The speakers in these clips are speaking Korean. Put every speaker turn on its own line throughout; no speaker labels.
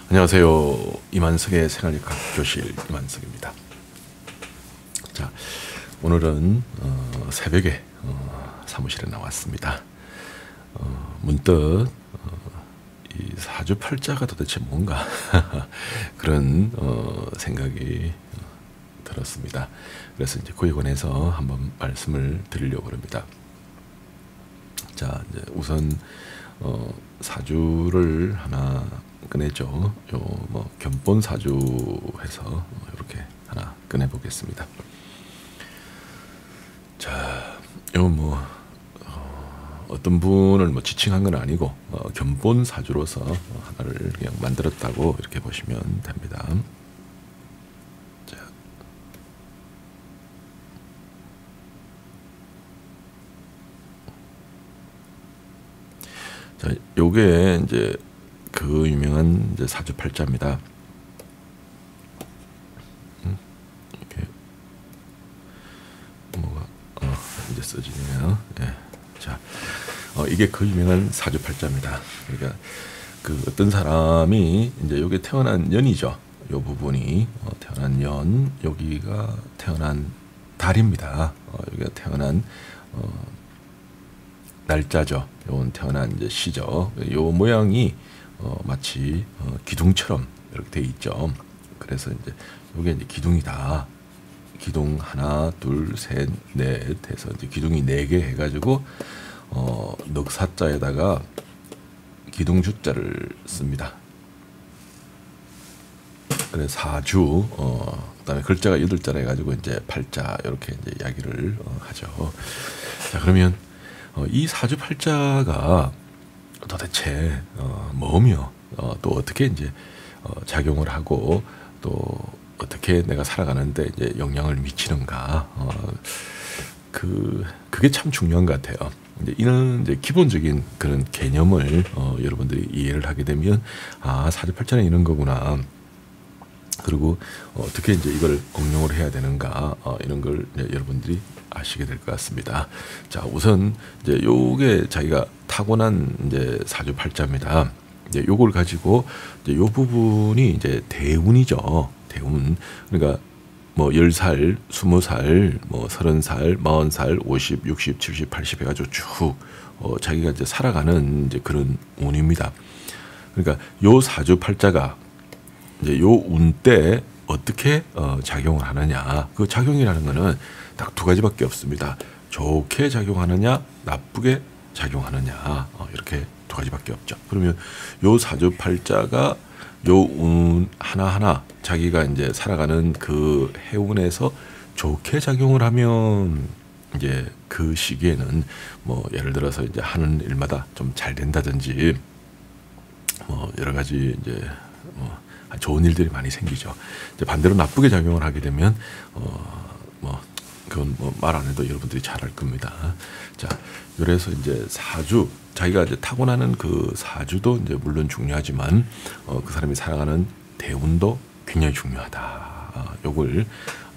안녕하세요. 이만석의 생활역학 교실 이만석입니다. 자, 오늘은 새벽에 사무실에 나왔습니다. 문득 이 사주팔자가 도대체 뭔가 그런 생각이 들었습니다. 그래서 이제 그에 관해서 한번 말씀을 드리려고 합니다. 자, 이제 우선 사주를 하나 꺼내죠. 요 뭐 견본 사주 해서 이렇게 하나 꺼내 보겠습니다. 자, 요 뭐 어떤 분을 뭐 지칭한 건 아니고 견본 사주로서 하나를 그냥 만들었다고 이렇게 보시면 됩니다. 자, 요게 이제 그 유명한 이제 사주팔자입니다. 이렇게 뭐가 이제 써지네요. 예. 자, 이게 그 유명한 사주팔자입니다. 그러니까 그 어떤 사람이 이제 요게 태어난 년이죠. 요 부분이 태어난 년, 여기가 태어난 달입니다. 여기가 태어난 날짜죠. 요건 태어난 이제 시죠. 요 모양이 마치 기둥처럼 이렇게 돼 있죠. 그래서 이제 요게 이제 기둥이다. 기둥 하나, 둘, 셋, 넷 해서 이제 기둥이 4개 해가지고 넉사자에다가 기둥 주자를 씁니다. 그래서 사주, 그다음에 글자가 8자라 해가지고 이제 팔자 이렇게 이제 이야기를 하죠. 자, 그러면 이 사주팔자가 도대체 뭐며 또 어떻게 이제 작용을 하고 또 어떻게 내가 살아가는데 이제 영향을 미치는가, 그게 참 중요한 것 같아요. 이제 이런 이제 기본적인 그런 개념을 여러분들이 이해를 하게 되면 사주팔자는 이런 거구나. 그리고 어떻게 이제 이걸 응용을 해야 되는가, 이런 걸 이제 여러분들이 아시게 될 것 같습니다. 자, 우선 이제 요게 자기가 타고난 이제 사주팔자입니다. 이제 요걸 가지고 이제 요 부분이 이제 대운이죠. 대운. 그러니까 뭐 10살, 20살, 뭐 30살, 40살, 50, 60, 70, 80 해가지고 쭉 자기가 이제 살아가는 이제 그런 운입니다. 그러니까 요 사주팔자가 이제 요 운 때 어떻게 작용을 하느냐. 그 작용이라는 거는 딱 2가지밖에 없습니다. 좋게 작용하느냐, 나쁘게 작용하느냐, 이렇게 2가지밖에 없죠. 그러면 요 사주팔자가 요 운 하나하나 자기가 이제 살아가는 그 해운에서 좋게 작용을 하면 이제 그 시기에는 뭐 예를 들어서 이제 하는 일마다 좀 잘 된다든지 뭐 여러 가지 이제 뭐 좋은 일들이 많이 생기죠. 이제 반대로 나쁘게 작용을 하게 되면 뭐 그건 뭐 말 안 해도 여러분들이 잘 알 겁니다. 자, 그래서 이제 사주, 자기가 이제 타고나는 그 사주도 이제 물론 중요하지만 그 사람이 살아가는 대운도 굉장히 중요하다. 요걸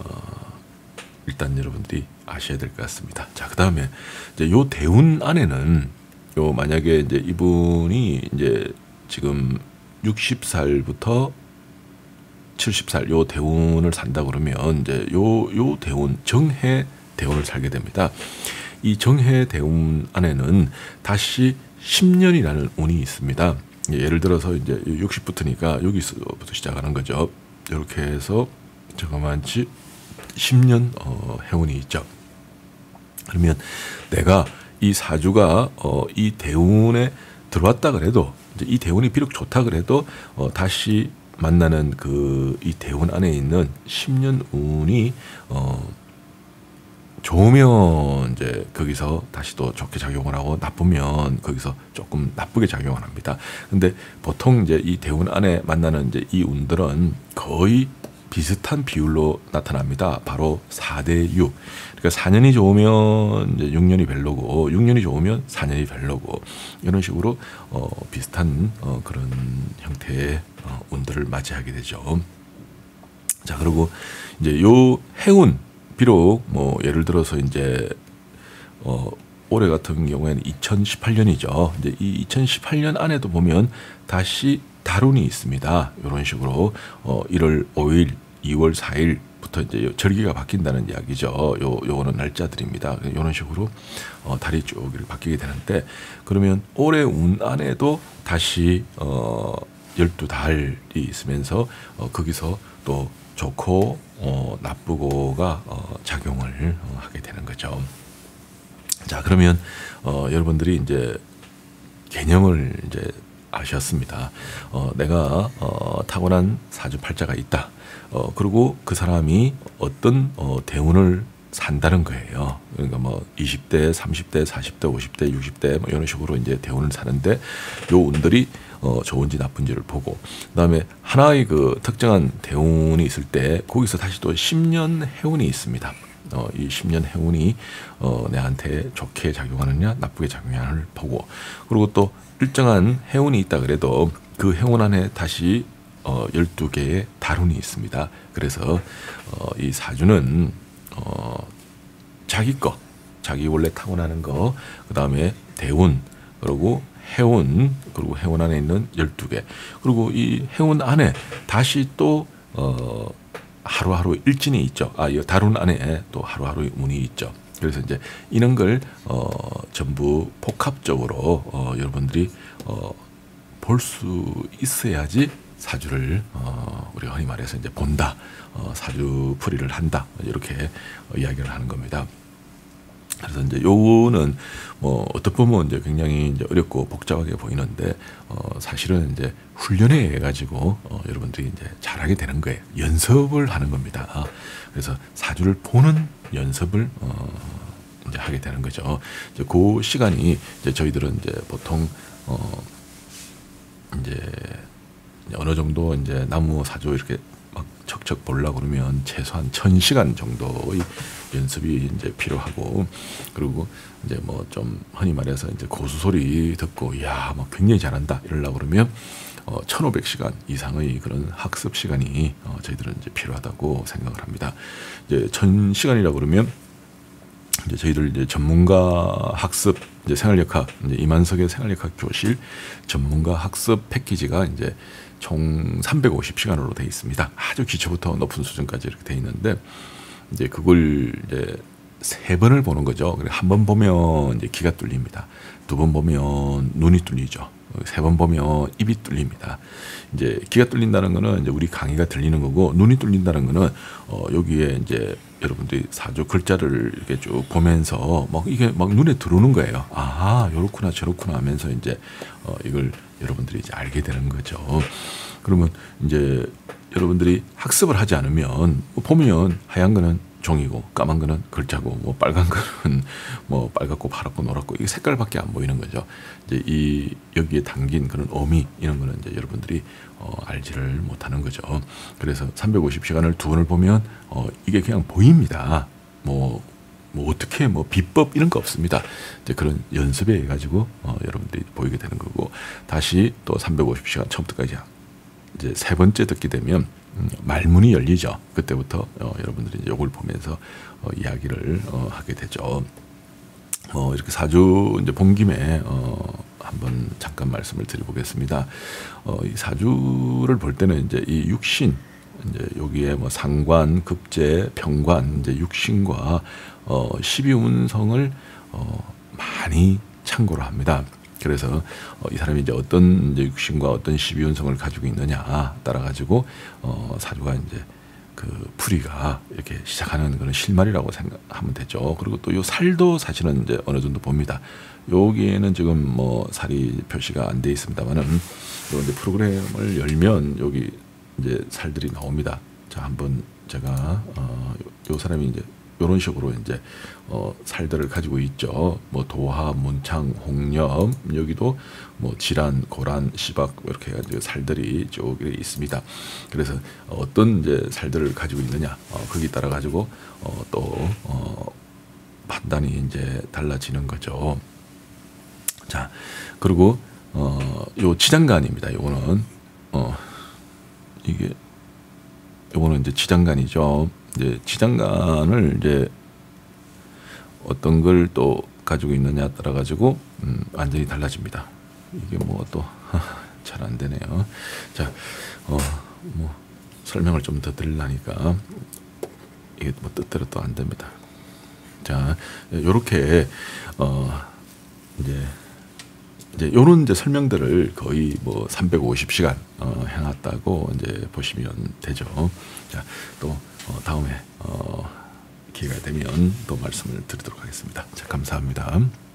일단 여러분들이 아셔야 될 것 같습니다. 자, 그다음에 이제 요 대운 안에는 요 만약에 이제 이분이 이제 지금 60살부터 70살 요 대운을 산다 그러면 이제 요 대운, 정해 대운을 살게 됩니다. 이 정해 대운 안에는 다시 10년이라는 운이 있습니다. 예를 들어서 이제 60부터니까 여기서부터 시작하는 거죠. 이렇게 해서 저거만치 10년 해운이 있죠. 그러면 내가 이 사주가 이 대운에 들어왔다 그래도 이제 이 대운이 비록 좋다 그래도 다시 만나는 그 이 대운 안에 있는 10년 운이 좋으면 이제 거기서 다시 또 좋게 작용을 하고 나쁘면 거기서 조금 나쁘게 작용을 합니다. 근데 보통 이제 이 대운 안에 만나는 이제 이 운들은 거의 비슷한 비율로 나타납니다. 바로 4대 6. 그러니까 4년이 좋으면 이제 6년이 별로고 6년이 좋으면 4년이 별로고 이런 식으로 비슷한 그런 형태의 운들을 맞이하게 되죠. 자, 그리고 이제 요 해운, 비록 뭐 예를 들어서 이제 올해 같은 경우에는 2018년이죠. 이제 이 2018년 안에도 보면 다시 달운이 있습니다. 이런 식으로 1월 5일, 2월 4일부터 이제 절기가 바뀐다는 이야기죠. 요거는 날짜들입니다. 이런 식으로 달이 쭉 이렇게 바뀌게 되는데, 그러면 올해 운 안에도 다시 12달이 있으면서 거기서 또 좋고 나쁘고가 작용을 하게 되는 거죠. 자, 그러면 여러분들이 이제 개념을 이제 아셨습니다. 내가 타고난 사주팔자가 있다. 그리고 그 사람이 어떤 대운을 산다는 거예요. 그러니까 뭐 20대, 30대, 40대, 50대, 60대 뭐 이런 식으로 이제 대운을 사는데, 요 운들이 좋은지 나쁜지를 보고, 그다음에 하나의 그 특정한 대운이 있을 때 거기서 다시 또 10년 해운이 있습니다. 이 10년 해운이 내한테 좋게 작용하느냐 나쁘게 작용하느냐를 보고, 그리고 또 일정한 해운이 있다 그래도 그 해운 안에 다시 12개의 달운이 있습니다. 그래서 이 사주는 자기 원래 타고나는 거, 그 다음에 대운, 그리고 해운, 그리고 해운 안에 있는 12개, 그리고 이 해운 안에 다시 또 하루하루 일진이 있죠. 이 달운 안에 또 하루하루 운이 있죠. 그래서 이제 이런 걸 전부 복합적으로 여러분들이 볼 수 있어야지 사주를 우리가 흔히 말해서 이제 본다, 사주풀이를 한다, 이렇게 이야기를 하는 겁니다. 그래서 이제 요거는 뭐 어떻게 보면 이제 굉장히 이제 어렵고 복잡하게 보이는데 사실은 이제 훈련해 가지고 여러분들이 이제 잘하게 되는 거예요. 연습을 하는 겁니다. 그래서 사주를 보는 연습을 이제 하게 되는 거죠. 이제 그 시간이 이제 저희들은 이제 보통 이제 어느 정도 이제 나무 사주 이렇게 막 척척 보려고 그러면 최소한 1000시간 정도의 연습이 이제 필요하고, 그리고 이제 뭐 좀 흔히 말해서 이제 고수 소리 듣고 야, 뭐 굉장히 잘한다 이러려고 그러면 1500시간 이상의 그런 학습 시간이 저희들은 이제 필요하다고 생각을 합니다. 이제 1000시간이라고 그러면 이제 저희들 이제 전문가 학습 이제 생활역학, 이제 이만석의 생활역학 교실 전문가 학습 패키지가 이제 총 350시간으로 되어 있습니다. 아주 기초부터 높은 수준까지 이렇게 되어 있는데, 이제 그걸 이제 3번을 보는 거죠. 한 번 보면 이제 귀가 뚫립니다. 2번 보면 눈이 뚫리죠. 3번 보면 입이 뚫립니다. 이제 귀가 뚫린다는 거는 이제 우리 강의가 들리는 거고, 눈이 뚫린다는 거는 여기에 이제 여러분들이 사주 글자를 이렇게 쭉 보면서 막 이게 막 눈에 들어오는 거예요. 아, 요렇구나 저렇구나 하면서 이제 이걸 여러분들이 이제 알게 되는 거죠. 그러면 이제 여러분들이 학습을 하지 않으면 보면 하얀 거는 종이고 까만 거는 글자고 뭐 빨간 거는 뭐 빨갛고 파랗고 노랗고 이게 색깔밖에 안 보이는 거죠. 이제 이 여기에 담긴 그런 의미 이런 거는 이제 여러분들이 알지를 못하는 거죠. 그래서 350시간을 2번을 보면 이게 그냥 보입니다. 뭐 어떻게 뭐 비법 이런 거 없습니다. 이제 그런 연습에 의해 가지고 여러분들이 보이게 되는 거고, 다시 또 350시간 처음부터까지 이제 3번째 듣게 되면 말문이 열리죠. 그때부터 여러분들이 이제 요걸 보면서 이야기를 하게 되죠. 이렇게 사주 이제 본 김에 한번 잠깐 말씀을 드려보겠습니다. 이 사주를 볼 때는 이제 이 육신, 이제 여기에 뭐 상관, 급제, 병관, 이제 육신과 12운성을 많이 참고를 합니다. 그래서 이 사람이 이제 어떤 이제 육신과 어떤 12운성을 가지고 있느냐 따라 가지고 사주가 이제 그 풀이가 이렇게 시작하는 그런 실마리라고 생각하면 되죠. 그리고 또 요 살도 사실은 이제 어느 정도 봅니다. 여기에는 지금 뭐 살이 표시가 안 돼 있습니다만은 요 이제 프로그램을 열면 여기 이제 살들이 나옵니다. 자, 한번 제가 요 사람이 이제 이런 식으로 이제 살들을 가지고 있죠. 뭐 도화, 문창, 홍염, 여기도 뭐 질환, 고란, 시박 이렇게 해가지고 살들이 쭉 있습니다. 그래서 어떤 이제 살들을 가지고 있느냐 거기 따라 가지고 또 판단이 이제 달라지는 거죠. 자, 그리고 요 지장간입니다. 요거는 이게 요거는 이제 지장간이죠. 이제 지장간을 이제 어떤 걸 또 가지고 있느냐 따라 가지고 완전히 달라집니다. 이게 뭐 또 잘 안 되네요. 자, 뭐 설명을 좀 더 드리려니까 이게 뭐 뜻대로 또 안 됩니다. 자, 요렇게 이제 요런 이제 설명들을 거의 뭐 350시간 해놨다고 이제 보시면 되죠. 자, 또 다음에 기회가 되면 또 말씀을 드리도록 하겠습니다. 자, 감사합니다.